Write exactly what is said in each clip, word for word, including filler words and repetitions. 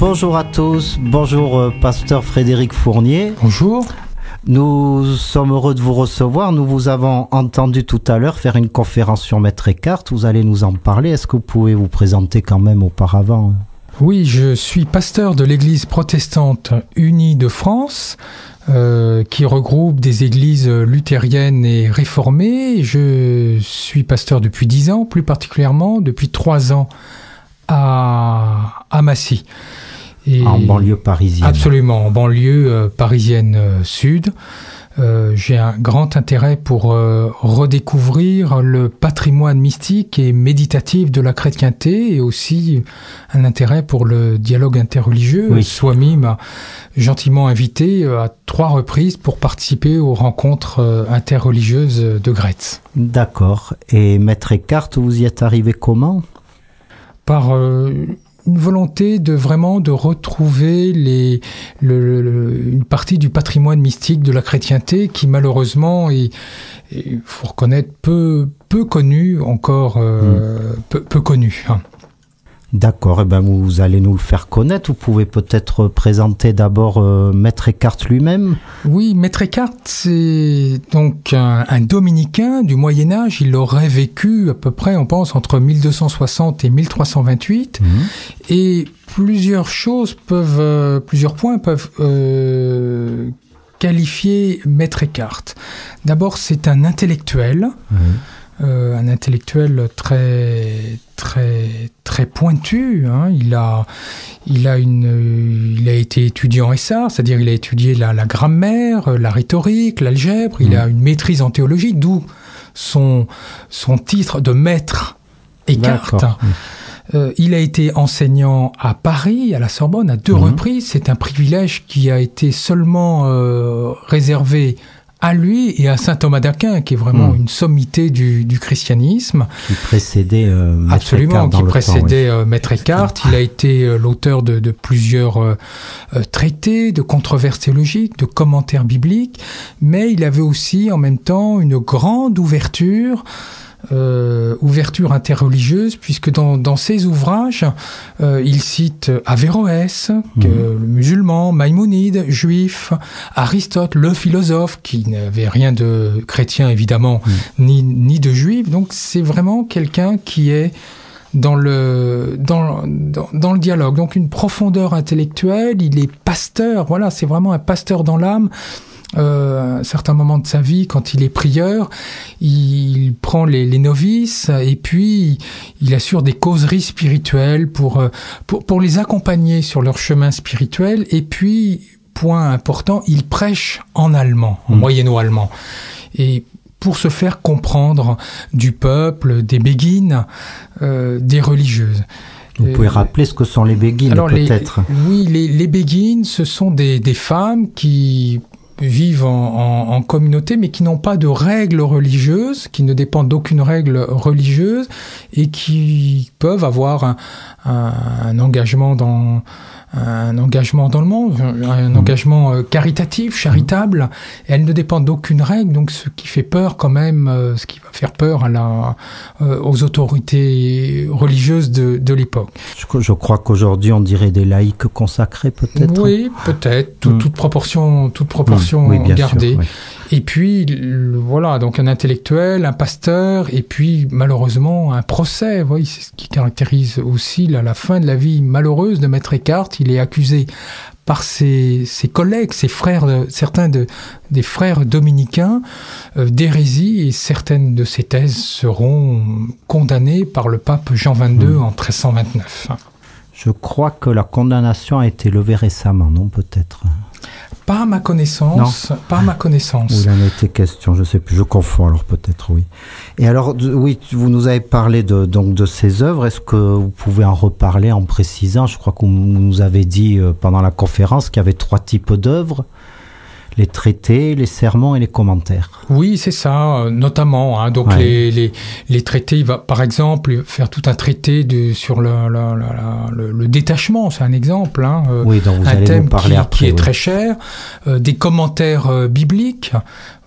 Bonjour à tous, bonjour euh, pasteur Frédéric Fournier. Bonjour. Nous sommes heureux de vous recevoir. Nous vous avons entendu tout à l'heure faire une conférence sur Maître Eckhart. Vous allez nous en parler. Est-ce que vous pouvez vous présenter quand même auparavant ? Oui, je suis pasteur de l'Église protestante unie de France, euh, qui regroupe des églises luthériennes et réformées. Je suis pasteur depuis dix ans, plus particulièrement depuis trois ans à, à Massy. Et en banlieue parisienne. Absolument, en banlieue euh, parisienne euh, sud. Euh, j'ai un grand intérêt pour euh, redécouvrir le patrimoine mystique et méditatif de la chrétienté et aussi un intérêt pour le dialogue interreligieux. Oui. Swami m'a gentiment invité euh, à trois reprises pour participer aux rencontres euh, interreligieuses de Gretz. D'accord. Et Maître Eckhart, vous y êtes arrivé comment ? Par... Euh, une volonté de vraiment de retrouver les, le, le, une partie du patrimoine mystique de la chrétienté qui malheureusement est, il faut reconnaître, peu, peu connu encore, euh, mmh. peu, peu connu. Hein. D'accord, eh ben vous allez nous le faire connaître. Vous pouvez peut-être présenter d'abord euh, Maître Eckhart lui-même. Oui, Maître Eckhart, c'est donc un, un dominicain du Moyen-Âge. Il aurait vécu à peu près, on pense, entre mille deux cent soixante et mille trois cent vingt-huit. Mmh. Et plusieurs choses peuvent, euh, plusieurs points peuvent euh, qualifier Maître Eckhart. D'abord, c'est un intellectuel. Mmh. Euh, un intellectuel très très très pointu. Hein. Il a il a une euh, il a été étudiant S A, c'est-à-dire il a étudié la, la grammaire, la rhétorique, l'algèbre. Mmh. Il a une maîtrise en théologie, d'où son son titre de maître Eckhart. Mmh. Euh, il a été enseignant à Paris, à la Sorbonne, à deux mmh. reprises. C'est un privilège qui a été seulement euh, réservé à lui et à saint Thomas d'Aquin, qui est vraiment mmh. une sommité du, du christianisme. Qui précédait euh, Maître Absolument, Eckhart dans qui le précédait temps, oui. euh, Maître Eckhart. Il a été euh, l'auteur de, de plusieurs euh, euh, traités, de controverses théologiques, de commentaires bibliques, mais il avait aussi en même temps une grande ouverture Euh, ouverture interreligieuse, puisque dans, dans ses ouvrages, euh, il cite Averroès, mmh. que, le musulman, Maïmonide, juif, Aristote, le philosophe, qui n'avait rien de chrétien évidemment, mmh. ni, ni de juif. Donc c'est vraiment quelqu'un qui est dans le dans, dans dans le dialogue. Donc une profondeur intellectuelle. Il est pasteur. Voilà, c'est vraiment un pasteur dans l'âme. Euh, à un certain moment de sa vie, quand il est prieur, il prend les, les novices et puis il assure des causeries spirituelles pour, pour, pour les accompagner sur leur chemin spirituel. Et puis, point important, il prêche en allemand, en mmh. moyenno-allemand. Et pour se faire comprendre du peuple, des béguines, euh, des religieuses. Vous pouvez euh, rappeler ce que sont les béguines, alors peut-être. Les, oui, les, les béguines, ce sont des, des femmes qui vivent en, en, en communauté, mais qui n'ont pas de règles religieuses, qui ne dépendent d'aucune règle religieuse, et qui peuvent avoir un, un, un engagement dans un engagement dans le monde, un mmh. engagement caritatif, charitable. Et elles ne dépendent d'aucune règle, donc ce qui fait peur quand même, ce qui va faire peur à la, aux autorités religieuses de, de l'époque. Je, je crois qu'aujourd'hui on dirait des laïcs consacrés, peut-être. Oui, peut-être, tout, mmh. toute proportion, toute proportion mmh. oui, gardée. Sûr, oui. Et puis le, voilà, donc un intellectuel, un pasteur, et puis malheureusement un procès. Oui, c'est ce qui caractérise aussi la, la fin de la vie malheureuse de Maître Eckhart. Il est accusé par ses, ses collègues, ses frères, de, certains de, des frères dominicains euh, d'hérésie, et certaines de ses thèses seront condamnées par le pape Jean vingt-deux mmh. en treize cent vingt-neuf. Je crois que la condamnation a été levée récemment, non, peut-être ? Pas à ma connaissance, non. pas à ma connaissance. Il en a été question, je sais plus, je confonds alors peut-être, oui. Et alors, oui, vous nous avez parlé de, donc de ces œuvres, est-ce que vous pouvez en reparler en précisant ? Je crois que vous nous avez dit pendant la conférence qu'il y avait trois types d'œuvres. Les traités, les sermons et les commentaires. Oui, c'est ça, notamment. Hein, donc ouais. les, les, les traités, il va par exemple faire tout un traité de, sur le, le, le, le, le détachement, c'est un exemple. Hein, oui, dont vous un allez thème nous parler qui, après, qui est oui. très cher. Euh, des commentaires euh, bibliques.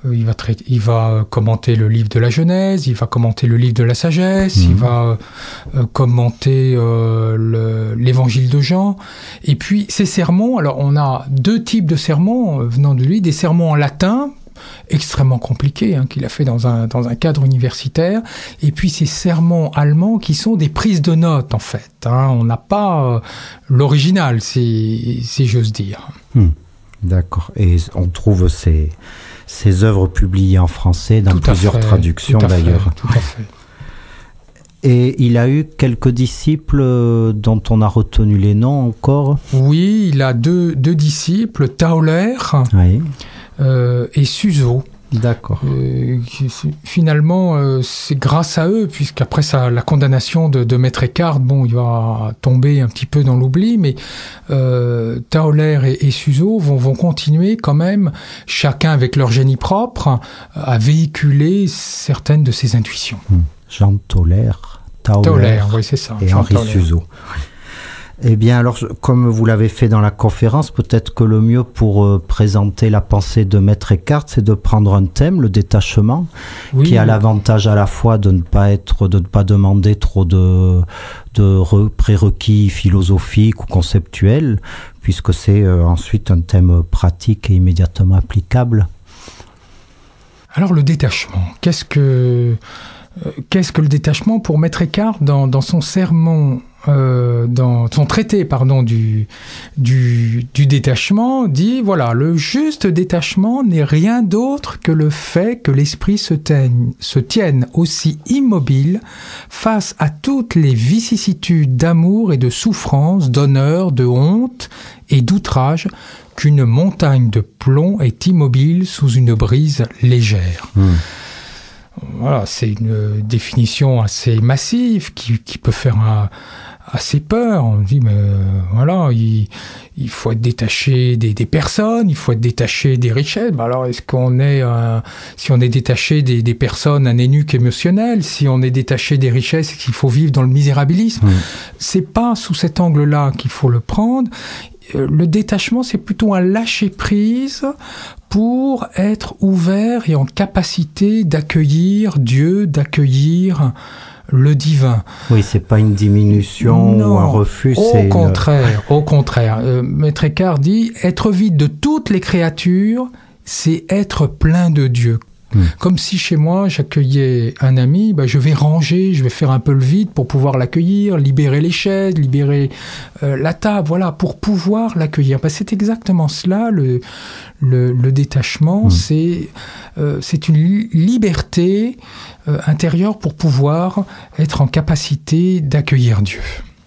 il va traiter, il va commenter le livre de la Genèse, il va commenter le livre de la Sagesse, mmh. il va euh, commenter euh, le, l'évangile de Jean. Et puis ces sermons, alors on a deux types de sermons euh, venant de lui, des sermons en latin, extrêmement compliqués, hein, qu'il a fait dans un, dans un cadre universitaire, et puis ces sermons allemands qui sont des prises de notes, en fait. Hein. On n'a pas euh, l'original, si, si j'ose dire. Mmh. D'accord. Et on trouve ces, ces œuvres publiées en français dans tout plusieurs fait, traductions, tout d'ailleurs. Fait, tout à fait. Et il a eu quelques disciples dont on a retenu les noms encore ? Oui, il a deux, deux disciples, Tauler oui. euh, et Suso. D'accord. Euh, finalement, euh, c'est grâce à eux, puisqu'après ça, la condamnation de, de Maître Eckhart, bon, il va tomber un petit peu dans l'oubli, mais euh, Tauler et, et Suso vont, vont continuer quand même, chacun avec leur génie propre, à véhiculer certaines de ses intuitions. Hum. Jean Tauler, Tauler, Tauler, oui, c'est ça, et Jean Henri Tauler. Suso. Eh bien, alors, comme vous l'avez fait dans la conférence, peut-être que le mieux pour euh, présenter la pensée de Maître Eckhart, c'est de prendre un thème, le détachement, oui, qui a oui. l'avantage à la fois de ne pas être, de ne pas demander trop de, de re, prérequis philosophiques ou conceptuels, puisque c'est euh, ensuite un thème pratique et immédiatement applicable. Alors, le détachement, qu'est-ce que, euh, qu'est-ce que le détachement pour Maître Eckhart dans, dans son sermon? Euh, dans son traité pardon, du, du, du détachement, dit, voilà, le juste détachement n'est rien d'autre que le fait que l'esprit se, teigne, se tienne aussi immobile face à toutes les vicissitudes d'amour et de souffrance, d'honneur, de honte et d'outrage, qu'une montagne de plomb est immobile sous une brise légère. Mmh. Voilà, c'est une définition assez massive qui, qui peut faire un, assez peur. On dit, mais euh, voilà, il, il faut être détaché des, des personnes, il faut être détaché des richesses. Ben alors, est-ce qu'on est, euh, si on est détaché des, des personnes, un eunuque émotionnel, si on est détaché des richesses, est-ce qu'il faut vivre dans le misérabilisme? Mmh. C'est pas sous cet angle-là qu'il faut le prendre. Le détachement, c'est plutôt un lâcher-prise pour être ouvert et en capacité d'accueillir Dieu, d'accueillir le divin. Oui, c'est pas une diminution non, ou un refus. Au c'est contraire, le... au contraire. Euh, Maître Eckhart dit, être vide de toutes les créatures, c'est être plein de Dieu. Mmh. Comme si chez moi, j'accueillais un ami, bah, je vais ranger, je vais faire un peu le vide pour pouvoir l'accueillir, libérer les chaises, libérer euh, la table, voilà, pour pouvoir l'accueillir. Bah, c'est exactement cela, le, le, le détachement, mmh. c'est, euh, c'est une liberté euh, intérieure pour pouvoir être en capacité d'accueillir Dieu.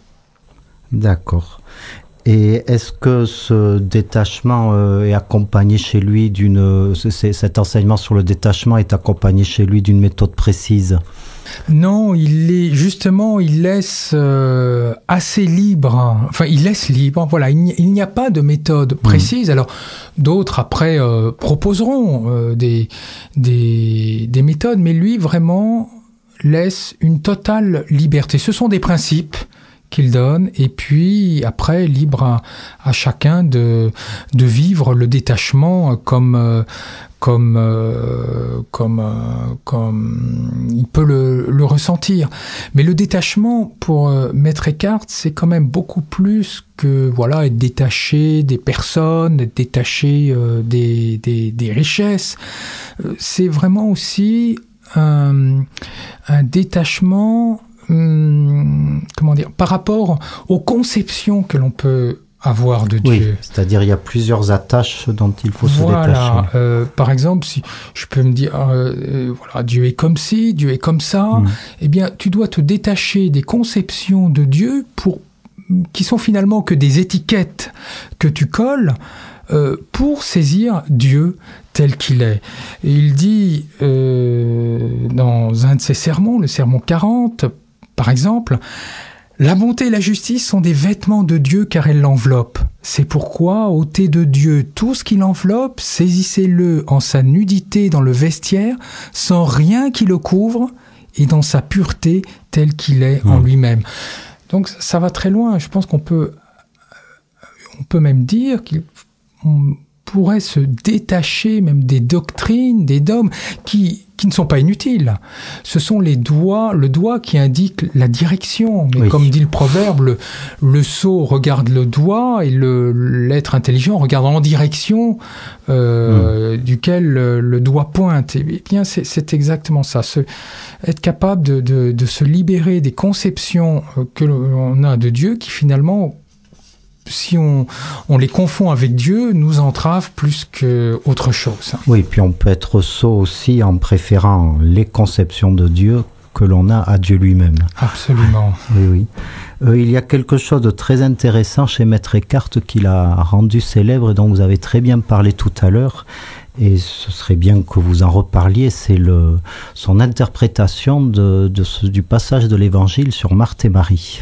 D'accord. Et est-ce que ce détachement euh, est accompagné chez lui d'une... C'est, cet enseignement sur le détachement est accompagné chez lui d'une méthode précise? Non, il est justement, il laisse euh, assez libre. Enfin, il laisse libre. Voilà, il n'y, il n'y a pas de méthode précise. Mmh. Alors, d'autres après euh, proposeront euh, des, des des méthodes, mais lui vraiment laisse une totale liberté. Ce sont des principes qu'il donne, et puis après libre à, à chacun de de vivre le détachement comme euh, comme euh, comme euh, comme il peut le, le ressentir. Mais le détachement pour euh, Maître Eckhart, c'est quand même beaucoup plus que voilà être détaché des personnes, être détaché euh, des, des des richesses. Euh, c'est vraiment aussi un un détachement. Hum, comment dire, par rapport aux conceptions que l'on peut avoir de Dieu. Oui, c'est-à-dire il y a plusieurs attaches dont il faut voilà, se détacher. Euh, par exemple, si je peux me dire, euh, euh, voilà, Dieu est comme ci, Dieu est comme ça, mmh. eh bien, tu dois te détacher des conceptions de Dieu pour qui sont finalement que des étiquettes que tu colles euh, pour saisir Dieu tel qu'il est. Et il dit euh, dans un de ses sermons, le sermon quarante, par exemple, la bonté et la justice sont des vêtements de Dieu car elles l'enveloppent. C'est pourquoi, ôtez de Dieu tout ce qui l'enveloppe, saisissez-le en sa nudité dans le vestiaire, sans rien qui le couvre, et dans sa pureté telle qu'il est mmh. en lui-même. Donc ça va très loin. Je pense qu'on peut, on peut même dire qu'il, on, pourrait se détacher même des doctrines, des dogmes qui, qui ne sont pas inutiles. Ce sont les doigts, le doigt qui indique la direction. Mais oui. Comme dit le proverbe, le, le sot regarde le doigt et le, l'être intelligent regarde en direction euh, mmh. duquel le, le doigt pointe. Et bien, c'est, c'est exactement ça. Se, être capable de, de, de se libérer des conceptions que l'on a de Dieu qui finalement, si on, on les confond avec Dieu, nous entravent plus qu'autre chose. Oui, puis on peut être sot aussi en préférant les conceptions de Dieu que l'on a à Dieu lui-même. Absolument. Oui, oui. Euh, il y a quelque chose de très intéressant chez Maître Eckhart qu'il a rendu célèbre et dont vous avez très bien parlé tout à l'heure. Et ce serait bien que vous en reparliez, c'est le, son interprétation de, de ce, du passage de l'Évangile sur Marthe et Marie.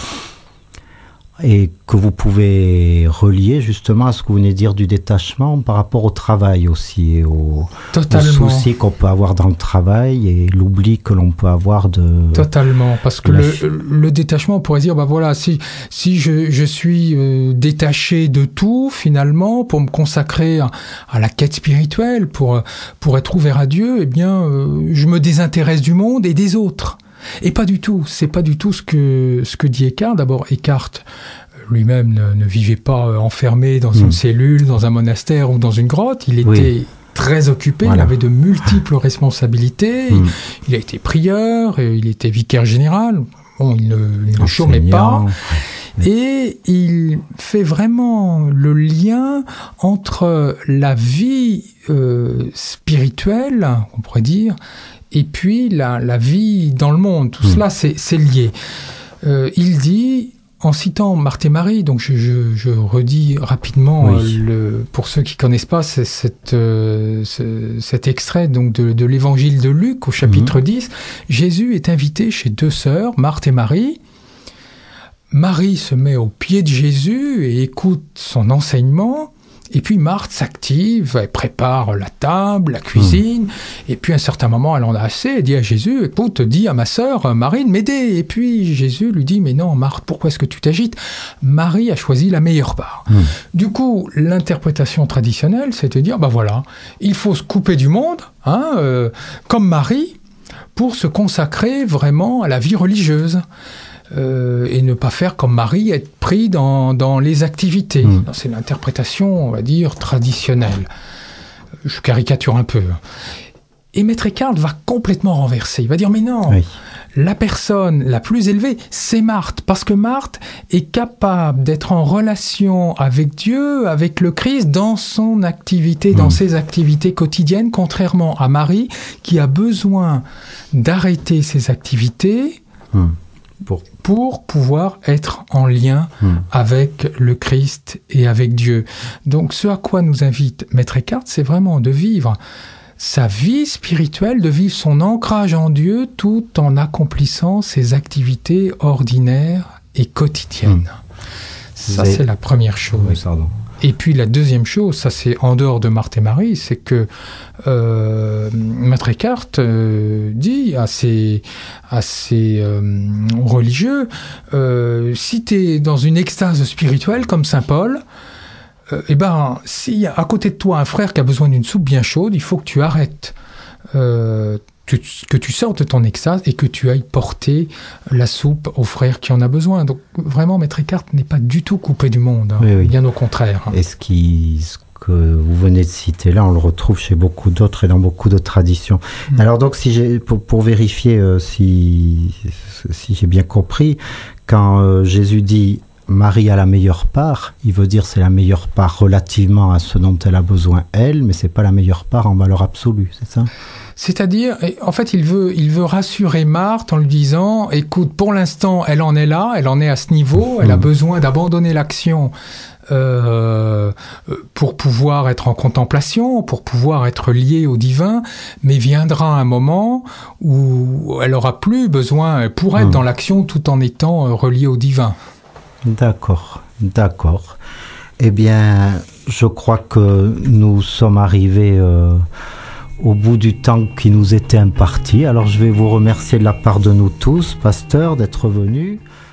Et que vous pouvez relier justement à ce que vous venez de dire du détachement par rapport au travail aussi, et aux, aux soucis qu'on peut avoir dans le travail et l'oubli que l'on peut avoir de... Totalement, parce que le, le détachement, on pourrait dire, bah voilà, si, si je, je suis euh, détaché de tout, finalement, pour me consacrer à, à la quête spirituelle, pour, pour être ouvert à Dieu, eh bien, euh, je me désintéresse du monde et des autres. Et pas du tout, c'est pas du tout ce que, ce que dit Eckhart. D'abord, Eckhart lui-même ne, ne vivait pas enfermé dans mmh. une cellule, dans un monastère ou dans une grotte. Il était oui. très occupé, voilà. Il avait de multiples responsabilités. Mmh. Il a été prieur, il était vicaire général. Bon, il ne, il ne chômait pas. Et il fait vraiment le lien entre la vie euh, spirituelle, on pourrait dire, et puis la, la vie dans le monde. Tout mmh. cela, c'est, c'est lié. Euh, il dit, en citant Marthe et Marie, donc je, je, je redis rapidement, oui. euh, le, pour ceux qui ne connaissent pas, c'est cette, euh, ce, cet extrait donc de, de l'évangile de Luc au chapitre mmh. dix. Jésus est invité chez deux sœurs, Marthe et Marie. Marie se met au pied de Jésus et écoute son enseignement. Et puis Marthe s'active, elle prépare la table, la cuisine, mmh. et puis à un certain moment, elle en a assez, elle dit à Jésus, écoute, dis à ma sœur Marie de m'aider. Et puis Jésus lui dit, mais non Marthe, pourquoi est-ce que tu t'agites ? Marie a choisi la meilleure part. Mmh. Du coup, l'interprétation traditionnelle, c'est de dire, ben voilà, il faut se couper du monde, hein, euh, comme Marie, pour se consacrer vraiment à la vie religieuse. Euh, et ne pas faire comme Marie, être pris dans, dans les activités. Mmh. C'est l'interprétation, on va dire, traditionnelle. Je caricature un peu. Et Maître Eckhart va complètement renverser. Il va dire, mais non, oui. la personne la plus élevée, c'est Marthe. Parce que Marthe est capable d'être en relation avec Dieu, avec le Christ, dans son activité, mmh. dans ses activités quotidiennes, contrairement à Marie, qui a besoin d'arrêter ses activités mmh. Pour... pour pouvoir être en lien mmh. avec le Christ et avec Dieu. Donc ce à quoi nous invite Maître Eckhart, c'est vraiment de vivre sa vie spirituelle, de vivre son ancrage en Dieu tout en accomplissant ses activités ordinaires et quotidiennes. Mmh. Ça, avez... c'est la première chose. Oui, pardon. Et puis la deuxième chose, ça c'est en dehors de Marthe et Marie, c'est que euh, Maître Eckhart euh, dit à ses, à ses euh, religieux, euh, si tu es dans une extase spirituelle comme Saint Paul, euh, eh ben, s'il y a à côté de toi un frère qui a besoin d'une soupe bien chaude, il faut que tu arrêtes. Euh, Que, que tu sortes de ton extase et que tu ailles porter la soupe au frère qui en a besoin. Donc vraiment, Maître Eckhart n'est pas du tout coupé du monde, hein, oui, oui. bien au contraire. Et ce, qui, ce que vous venez de citer là, on le retrouve chez beaucoup d'autres et dans beaucoup de traditions. Mmh. Alors donc, si j'ai, pour, pour vérifier euh, si, si j'ai bien compris, quand euh, Jésus dit « Marie a la meilleure part », il veut dire c'est la meilleure part relativement à ce dont elle a besoin elle, mais c'est pas la meilleure part en valeur absolue, c'est ça ? C'est-à-dire, en fait, il veut, il veut rassurer Marthe en lui disant, écoute, pour l'instant, elle en est là, elle en est à ce niveau, elle a besoin d'abandonner l'action euh, pour pouvoir être en contemplation, pour pouvoir être liée au divin, mais viendra un moment où elle aura plus besoin, elle pourra être mmh. dans l'action tout en étant reliée au divin. D'accord, d'accord. Eh bien, je crois que nous sommes arrivés... Euh au bout du temps qui nous était imparti. Alors je vais vous remercier de la part de nous tous, pasteur, d'être venus.